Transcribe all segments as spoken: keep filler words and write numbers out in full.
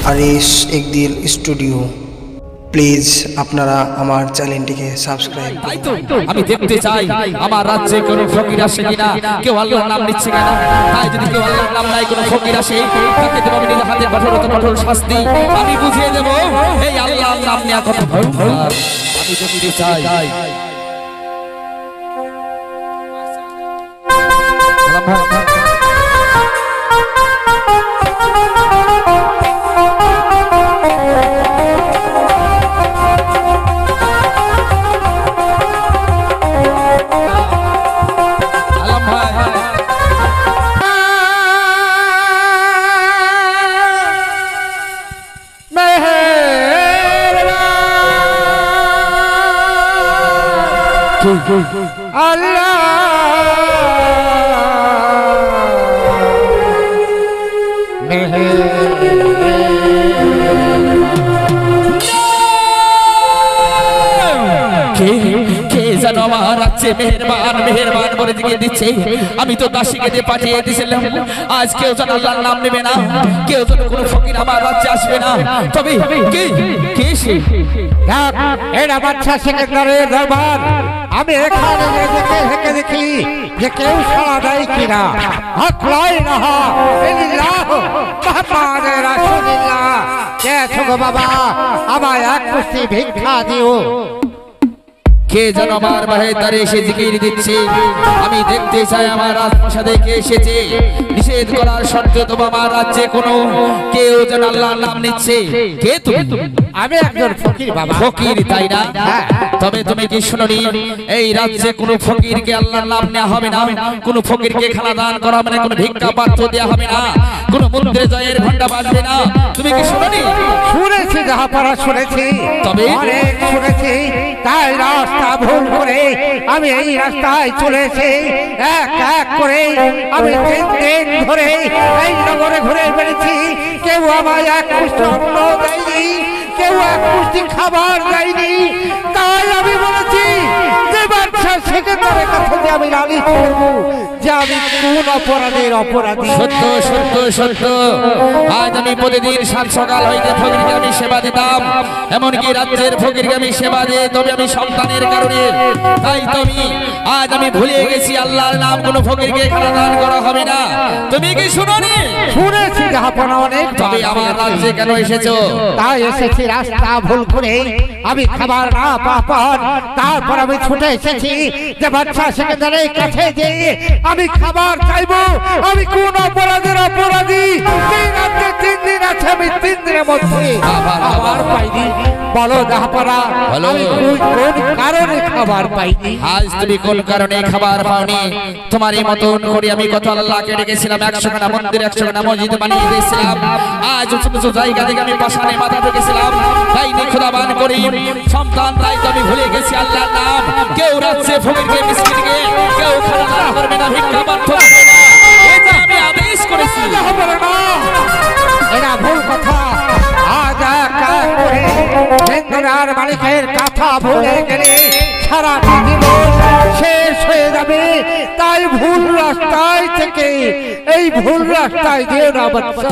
Arish Ekdil studio. Please আপনারা আমার চ্যানেলটিকে সাবস্ক্রাইব করুন। আমি দেখতে চাই আমার রাজ্যে কোন ফকির আসে কিনা, কেউ আল্লাহর নাম নিচ্ছে কিনা। তাই যদি কেউ আল্লাহর নাম নাই, কোন ফকির আসে, তাকে দেব আমি নিজের হাতে কঠোর কঠোর শাস্তি। আমি বুঝিয়ে দেব এই আল্লাহর নাম নেওয়া কত ভয়ঙ্কর। আমি দেখতে চাই আল্লাহ আমার রাজ্যে মেহেরবান মেহেরবান বলে দিকে দিচ্ছে। আমি তো দাসীকে দিয়ে পাঠিয়ে দিয়েছিলাম, আজ কেউ যেন আল্লাহর নাম নেবে না, কেউ যেন কোনো ফকির আমার রাজ্যে আসবে না। তবে কে কে সে? এটা বাদশা সেকেন্দারের দরবার। আমি এখানে দেখে হেঁকে দেখি যে কেউ সাড়া দেয় কিনা। হকলাই না বাবা, আমায় এক কুস্তি ভিক্ষা দিও। কে যেন আমার বাহির দ্বারে এসে জিকির দিচ্ছে। আমি দেখতে চাই আমার রাজপ্রাসাদে কে এসেছে। নিষেধ করার সত্ত্বেও তো আমার রাজ্যে কোনো কেউ যেন আল্লাহর নাম নিচ্ছে। কে তুমি? আমি একজন ফকির বাবা। ফকির তাই না? তবে তুমি কি শুনোনি এই রাজ্যে কোনো ফকিরকে আল্লাহর নাম নেওয়া হবে না, কোনো ফকিরকে খানা দান করা হবে না, কোনো ভিক্ষা পাত্র দেওয়া হবে না, কোনো মন্দিরে জয়ের ঘন্টা বাজবে না। তুমি কি শুনোনি? শুনেছি যাহাপারা, শুনেছি, তবে অনেক শুনেছি। তাই রাস্তা ভুল করে আমি এই রাস্তায় চলেছি। এক এক করে আমি তিন দিন ধরে এই নগরে ঘুরে বেড়েছি। কেউ আমায় এক পুষ্টি অন্ন দেয়নি, কেউ এক পুষ্টি খাবার দেয়নি। তাই আমি বলেছি যে বাদশা সেকেন্দারের কাছে যে আমি নালিশ করবো যে আমি কোন অপরাধের অপরাধী। সত্য সত্য সত্য। আজ আমি প্রতিদিন সাত সকাল হইতে ফকিরকে আমি সেবা দিতাম, এমনকি রাজ্যের ফকিরকে আমি সেবা দিই। তবে আমি সন্তানের কারণে, তাই তুমি আজ আমি ভুলে গেছি আল্লাহর নাম কোনো ফকিরকে খানা দান করা হবে না। তুমি কি শুনোনি? শুনেছি যাহাপনা অনেক। তবে আমার রাজ্যে কেন এসেছো? তাই এসেছি রাস্তা ভুল করে আমি খাবার না পাপন, তারপর আমি ছুটে এসেছি যে বাদশা সেকেন্দারের কাছে যে আমি খাবার চাইবো। আমি কোন অপরাধের অপরাধী? তিন রাতে তিন দিন আছে, আমি তিন দিনের মধ্যে খাবার পাইনি। বলো যাহাপনা, আমি কোন কারণে খাবার পাইনি? আজ তুমি কোন কারণে খাবার পাওনি? তোমার এই মতন করে আমি কত আল্লাহকে ডেকেছিলাম, একশো খানা মন্দির একশো খানা মসজিদ বানিয়ে দিয়েছিলাম। আজ উঁচু উঁচু জায়গা থেকে আমি পাশানে মাথা রেখেছিলাম। তাই খোদাবান করি সন্তান, তাই তো আমি ভুলে গেছি আল্লাহর নাম। কেউ রাজ্যে ফকিরকে মিসকিনকে কেউ খানা দান করবে না, ভিক্ষা পাত্র করবে না, এটা আমি আদেশ করেছি। এটা ভুল কথা। আজ এক এক করে সেন্দ্রার মালিকের কথা ভুলে গেলে সারা জীবন শেষ হয়ে যাবে। তাই ভুল রাস্তায় থেকে এই ভুল রাস্তায় দিও না বাদশা।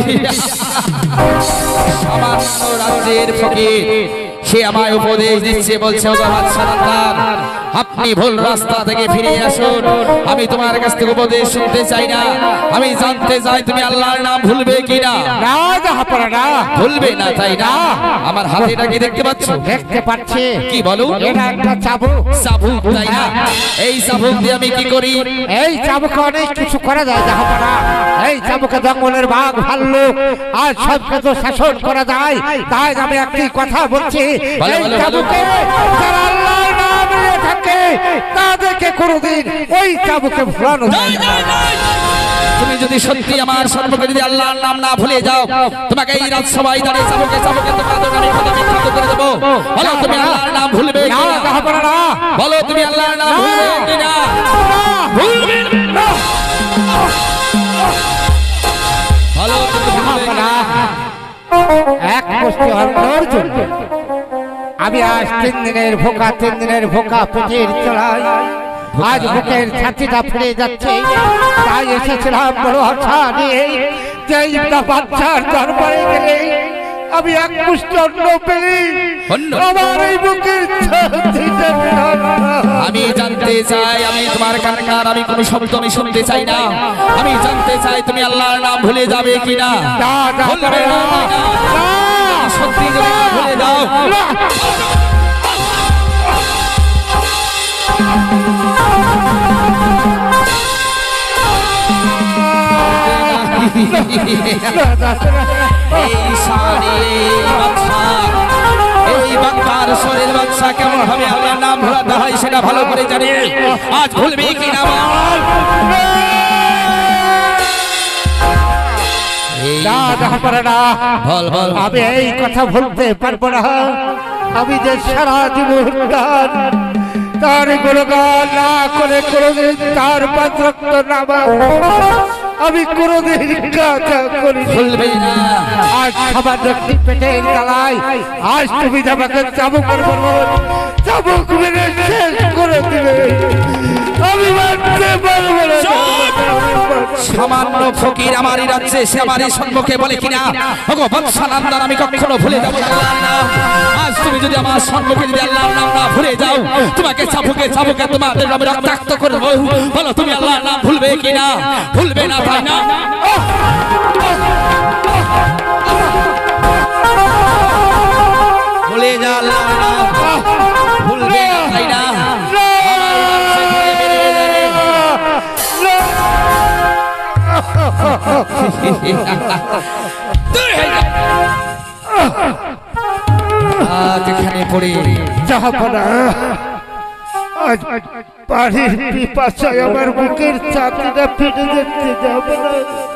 সামান্য রাজ্যের ফকির সে আমায় উপদেশ দিচ্ছে, বলছে আপনি ভুল রাস্তা থেকে ফিরে আসুন। আমি তোমার কাছ থেকে উপদেশ শুনতে চাই না, আমি জানতে চাই তুমি আল্লাহর নাম ভুলবে কিনা। না যাহাপনা না, ভুলবে না তাই না? আমার হাতে এটা কি দেখতে পাচ্ছ? দেখতে পাচ্ছি। কি বলো? এটা একটা চাবুক। চাবুক তাই না? এই চাবুক দিয়ে আমি কি করি? এই চাবুকে অনেক কিছু করা যায় যাহাপনা। এই চাবুকে জঙ্গলের বাঘ ভাল্লুক আর সবকে তো শাসন করা যায়। তাই আমি একটি কথা বলছি, এই চাবুকে যারা আল্লাহর নাম নিয়ে থাকে তাদেরকে কোনোদিন ওই চাবুকে ভুলানো যায় না। তুমি যদি সত্যি আমার সম্পর্কে যদি আল্লাহর নাম না ভুলে যাও, তোমাকে এই রাজসভায় দাঁড়িয়ে চাবুকে চাবুকে তোমাদের আমি কথা বিখ্যাত করে দেবো। বলো তুমি আল্লাহর নাম ভুলবে না যাহাপনা না? বলো তুমি আল্লাহর নাম ভুলবে কিনা? ভুলবে না। বলো যাহাপনা এক কুস্তি অন্যর জন্য আমি আজ তিন দিনের ভোকা তিন দিনের ভোকা পেটের চড়াই আজ বুকের ছাতিটা ফিরে যাচ্ছে। তাই এসেছিলাম বড় আশা নিয়ে যে বাচ্চার দরবারে গেলে আমি এক মুষ্টি অন্ন পেলে অন্ন? আমার এই বুকের ছাতিটা ঠান্ডা। আমি জানতে চাই, আমি তোমার কান্নার আমি কোনো শব্দ আমি শুনতে চাই না। আমি জানতে চাই তুমি আল্লাহর নাম ভুলে যাবে কিনা। না, না, ভুলবে না, না, না। না। সত্যি যদি না ভুলে যাও, এই শানে বাদশা, এই বাংলার শরীর বাদশা কেমন হবে আল্লাহর নাম ভুলাতে হয় সেটা ভালো করে জানি। আজ ভুলবি কিনা বল। এই না, না, পারে না। বল বল আমি এই কথা বলতে পারবো না। আমি যে সারা জীবন গান তার গুণগান না করে কোনোদিন তার পাত্রত্ব নামা আমি কোনোদিন কাজা করি। ভুলবি না। আজ সামান্য একটি পেটের জ্বালায় আজ তুমি আমাকে চাবুক করবো, চাবুক মেরে শেষ করে দিবে। আমি মানতে পারবো না। সামান্য ফকির আমারই রাজ্যে সে আমারই সম্মুখে বলে কিনা ওগো বাদশা নামদার আমি কখনো ভুলে যাব না আল্লাহর নাম। আজ তুমি যদি আমার সম্মুখে যদি আল্লাহর নাম না ভুলে যাও, তোমাকে চাবুকে চাবুকে তোমাদের আমি রক্তাক্ত করে দেবো। বলো তুমি আল্লাহর নাম ভুলবে কিনা? ভুলবে না তাই না? ভুলে যা আল্লাহর নাম, ভুলবে না তাই না? আমার রাজ্যে থেকে বেরিয়ে যাবে। দূর হয়ে যা। আজ এখানে পড়ে জাহাপনা আজ পানির পিপাসায় আমার বুকের ছাতিটা ফেটে যাচ্ছে। জাহাপনা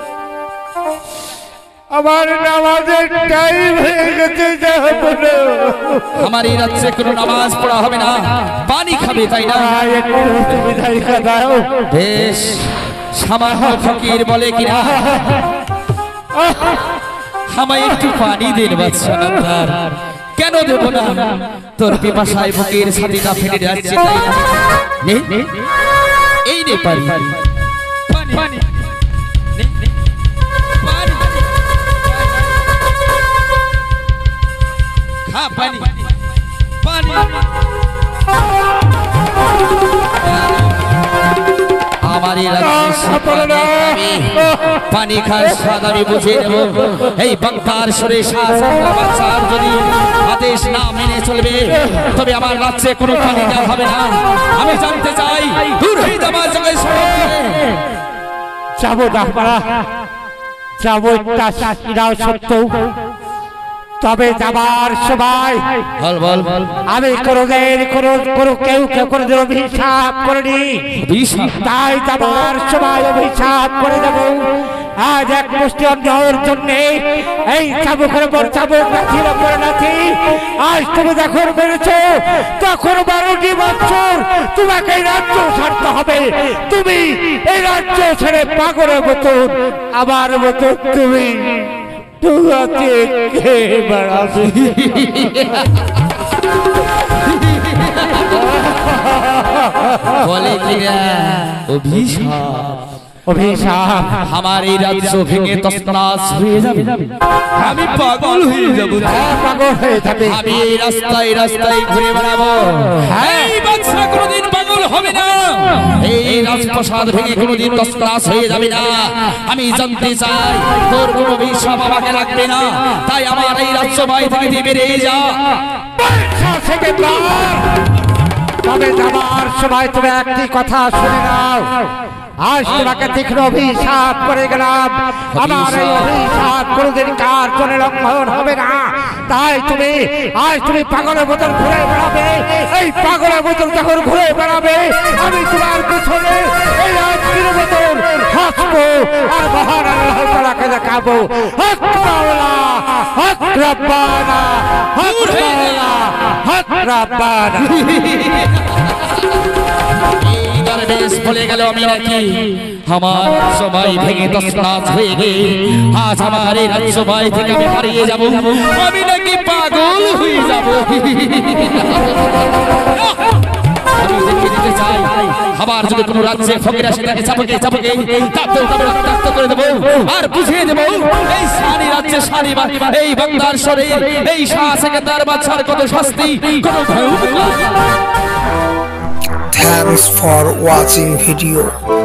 আমার নামাজের টাইম হয়ে গেছে। জাহাপনা আমার এই রাজ্যে কোনো নামাজ পড়া হবে না, পানি খাবে তাই না? একটু তুমি ধারিকা দাও। বেশ, সামান্য ফকির বলে কিনা আমায় একটু পানি দিন বাদশা নামদার। কেন দেব না? তোর পিপাসায় বুকের ছাতিটা ফেটে যাচ্ছে তাই না? নে, এই নে পানি, পানি, পানি, নে, নে, পানি। খা পানি, পানি। আমার এই রাজ্যে পানি খায় স্বাদ আমি বুঝে নেব। এই বাংলার সরে বাচ্চার যদি আদেশ না মেনে চলবে তবে আমার রাজ্যে কোনো পানি দেওয়া হবে না। আমি জানতে চাই দূর হয়ে যাবার সঙ্গে যাবো না পারা, যাবো একটা শাস্তিরাও সত্য। তবে যাবার সময় বল বল বল আমি কোনোদিন কোনো কোনো কেউ কেউ কোনোদিন অভিশাপ করিনি। তাই যাবার সময় অভিশাপ করে দেব। আজ এক মুষ্টি অন্যর জন্য এই চাবুকের উপর চাবুক নাচির উপর নাচি। আজ তুমি যখন বেড়েছো তখন বারোটি বছর তোমাকে এই রাজ্য ছাড়তে হবে। তুমি এই রাজ্য ছেড়ে পাগলের মতন আমার মতো তুমি তুলাতে কে বেড়াবে। বলে কিনা অভিশাপ, অভিশাপ আমার এই রাজ্য ভেঙে তছনছ হয়ে যাবে। আমি পাগল হয়ে যাব, পাগল হয়ে যাবে। আমি এই রাস্তায় রাস্তায় ঘুরে বেড়াবো। এই বাদশা কোনোদিন পাগল হবে না। এই রাজপ্রাসাদ ভেঙে কোনোদিন তছনছ হয়ে যাবে না। আমি জানতে চাই তোর কোনো অভিশাপ আমাকে লাগবে না। তাই আমার এই রাজ্য বাড়ি থেকে বেরিয়ে যা। তবে যাবার সময় তুমি একটি কথা শুনে নাও। আজ তোমাকে তীক্ষ্ণ অভিশাপ করে গেলাম। আমার এই অভিশাপ কোনোদিন কার চলে লঙ্ঘন হবে না। তাই তুমি আজ তুমি পাগলের মতন ঘুরে বেড়াবে। এই পাগলের মতন যখন ঘুরে বেড়াবে আমি তোমার পিছনে এই আজকের মতন হাসবো আর মহান আল্লাহ তাআলাকে দেখাবো। হক মাওলা, হক রব্বানা, হক মাওলা, হক রব্বানা। বেশ বলে গেল আমি নাকি আমার সবাই ভেঙে তছনছ হয়ে গে। আজ আমার এই রাজ্য বাড়ি থেকে আমি হারিয়ে যাব। আমি নাকি পাগল হয়ে যাব। আমি দেখে দিতে চাই আবার যদি কোনো রাজ্যে ফকির আসে তাকে চাপকে চাপকে তাপতে তাপতে রক্তাক্ত করে দেবো আর বুঝিয়ে দেবো এই সানি রাজ্যে যে শানি এই বান্দার শরীর এই শাসকের বাচ্চার কত শাস্তি কত ভয়ঙ্কর। Thanks for watching video.